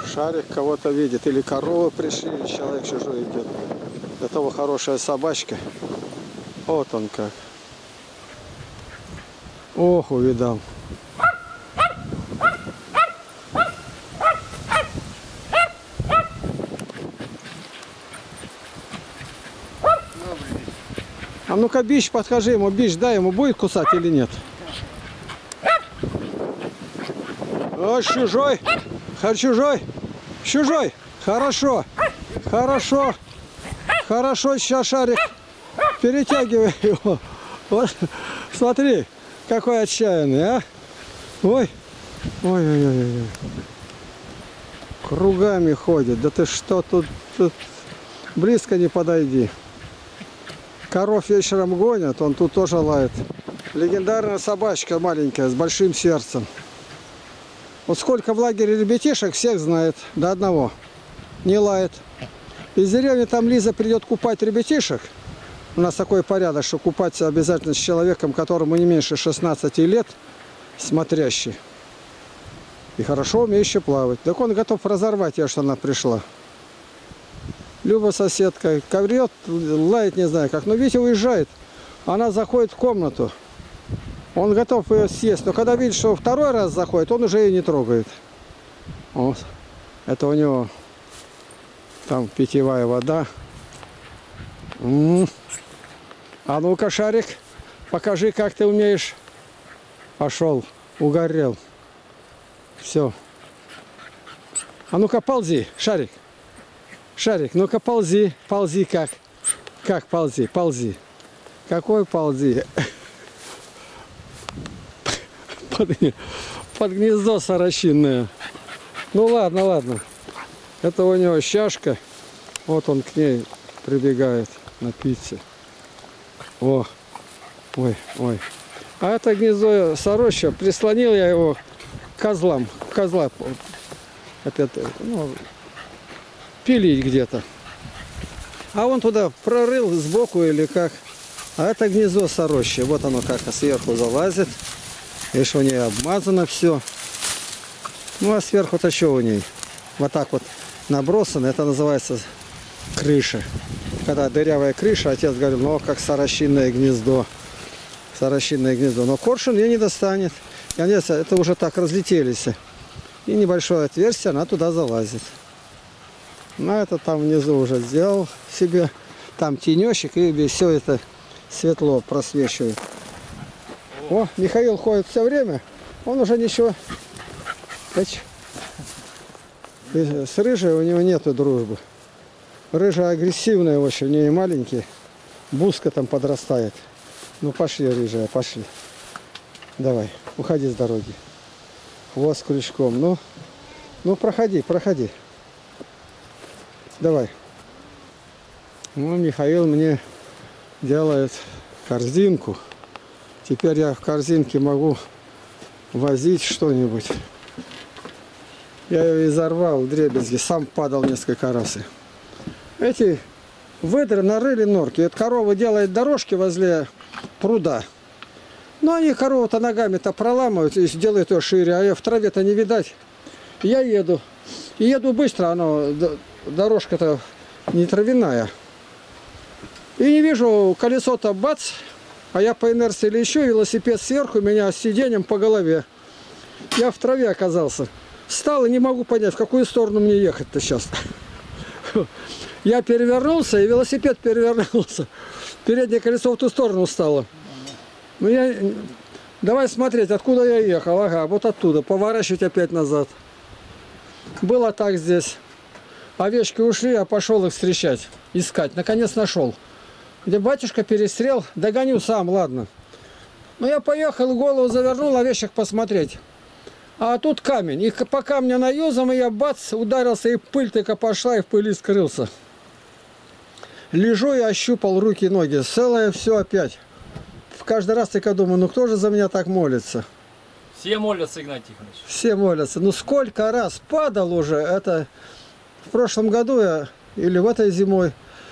Шарик кого-то видит. Или коровы пришли, или человек чужой идет. Для того хорошая собачка. Вот он как. Ох, увидал. А ну-ка, Бич, подскажи ему, Бич, дай ему, будет кусать или нет? О, чужой! Чужой! Чужой! Хорошо! Хорошо! Хорошо, сейчас Шарик. Перетягивай его. Вот, смотри, какой отчаянный, а? Ой! Ой-ой-ой. Кругами ходит. Да ты что, тут близко не подойди. Коров вечером гонят, он тут тоже лает. Легендарная собачка маленькая, с большим сердцем. Вот сколько в лагере ребятишек, всех знает, до одного. Не лает. Из деревни там Лиза придет купать ребятишек. У нас такой порядок, что купаться обязательно с человеком, которому не меньше 16 лет, смотрящий. И хорошо умеющий плавать. Так он готов разорвать ее, что она пришла. Люба соседка коврет, лает, не знаю как. Но Витя уезжает. Она заходит в комнату. Он готов ее съесть. Но когда видит, что второй раз заходит, он уже ее не трогает. Вот. Это у него там питьевая вода. А ну-ка, Шарик, покажи, как ты умеешь. Пошел, угорел. Все. А ну-ка, ползи, Шарик. Шарик, ну-ка ползи, ползи как? Как ползи, ползи. Какой ползи? Под гнездо сорочинное. Ну ладно, ладно. Это у него чашка. Вот он к ней прибегает напиться. О, ой, ой. А это гнездо сороща, прислонил я его к козлам. Козла опять, ну, пилить где-то. А он туда прорыл сбоку или как. А это гнездо сороща. Вот оно как сверху залазит. Видишь, у нее обмазано все. Ну а сверху-то что у ней? Вот так вот набросано. Это называется крыша. Когда дырявая крыша, отец говорил, ну как сорощинное гнездо. Сорощинное гнездо. Но коршун ее не достанет. И они это уже так разлетелись. И небольшое отверстие, она туда залазит. Ну это там внизу уже сделал себе. Там тенечек, и все это светло просвечивает. О, Михаил ходит все время. Он уже ничего. С рыжей у него нету дружбы. Рыжая агрессивная очень, у нее маленькие. Бузка там подрастает. Ну пошли, рыжая, пошли. Давай, уходи с дороги. Хвост крючком. Ну проходи, проходи. Давай. Ну, Михаил мне делает корзинку. Теперь я в корзинке могу возить что-нибудь. Я ее изорвал в дребезги, сам падал несколько раз. Эти выдры нарыли норки. Эта корова делает дорожки возле пруда. Но они корову-то ногами-то проламывают и делают ее шире, а ее в траве-то не видать. Я еду. И еду быстро, дорожка-то не травяная. И не вижу, колесо-то бац, а я по инерции лечу, велосипед сверху, меня с сиденьем по голове. Я в траве оказался. Встал и не могу понять, в какую сторону мне ехать-то сейчас. Я перевернулся, и велосипед перевернулся. Переднее колесо в ту сторону стало. Ну давай смотреть, откуда я ехал. Ага, вот оттуда. Поворачивать опять назад. Было так здесь. Овечки ушли, я пошел их встречать, искать. Наконец нашел. Где батюшка перестрел, догоню сам, ладно. Но я поехал, голову завернул, овечек посмотреть. А тут камень. И по камню наюзом, и я бац, ударился, и пыль только пошла, и в пыли скрылся. Лежу и ощупал руки и ноги. Целое все опять. Каждый раз только думаю, ну кто же за меня так молится? Все молятся, Игнатий Тихонович. Все молятся. Ну сколько раз падал уже. Это в прошлом году я, или в этой зимой,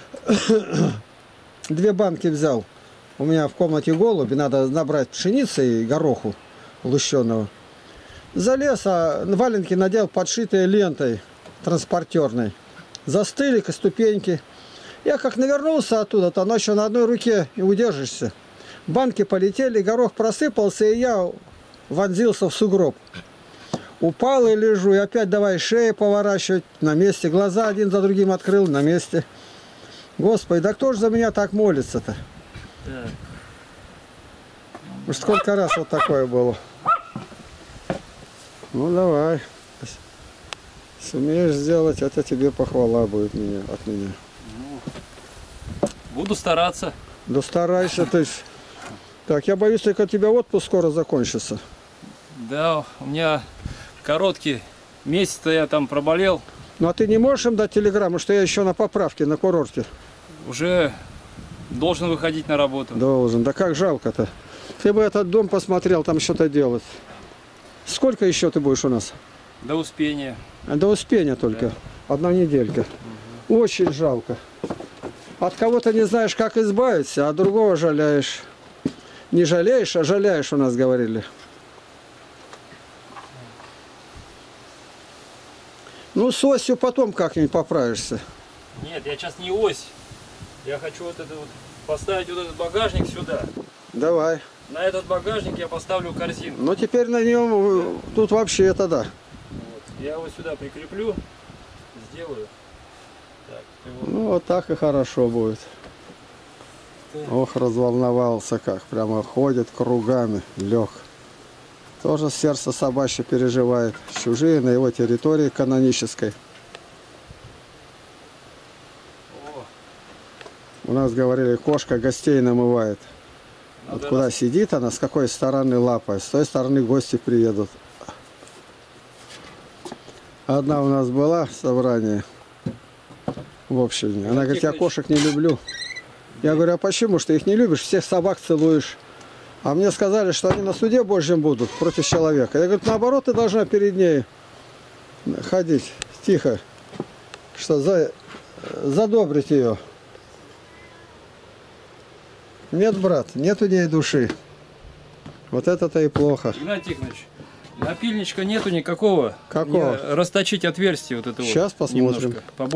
2 банки взял. У меня в комнате голуби, надо набрать пшеницы и гороху лущеного. Залез, а валенки надел подшитые лентой. транспортерной. Застыли ступеньки. Я как навернулся оттуда, то ночью на одной руке и удержишься. Банки полетели, горох просыпался, и я вонзился в сугроб. Упал и лежу, и опять давай шею поворачивать на месте. Глаза один за другим открыл на месте. Господи, да кто же за меня так молится-то? Уж сколько раз вот такое было. Ну давай. Сумеешь сделать, это тебе похвала будет от меня. Буду стараться. Да старайся, то есть. Так, я боюсь, только у тебя отпуск скоро закончится. Да, у меня короткий месяц-то я там проболел. Ну а ты не можешь им дать телеграмму, что я еще на поправке на курорте? Уже должен выходить на работу. Должен. Да как жалко-то. Ты бы этот дом посмотрел, там что-то делать. Сколько еще ты будешь у нас? До Успения. До Успения только. Да. 1 неделька. Угу. Очень жалко. От кого-то не знаешь, как избавиться, а другого жалеешь. Не жалеешь, а жалеешь, у нас говорили. Ну, с осью потом как-нибудь поправишься. Нет, я сейчас не ось. Я хочу вот это вот поставить вот этот багажник сюда. Давай. На этот багажник я поставлю корзину. Ну, теперь на нем тут вообще это да. Вот. Я его сюда прикреплю, сделаю. Так, его... Ну, вот так и хорошо будет. Так. Ох, разволновался как. Прямо ходит кругами, лег. Тоже сердце собачье переживает. Чужие на его территории канонической. О. У нас говорили, кошка гостей намывает. Вот куда сидит она, с какой стороны лапает. С той стороны гости приедут. Одна у нас была собрание в общем. Она говорит, я кошек не люблю. Я говорю, а почему? Что их не любишь? Всех собак целуешь. А мне сказали, что они на суде Божьем будут против человека. Я говорю, наоборот, ты должна перед ней ходить тихо, что задобрить ее. Нет, брат, нет у ней души. Вот это-то и плохо. Игнатий Тихонович, напильничка нету никакого. Какого? Мне расточить отверстие вот это. Сейчас вот посмотрим. немножко.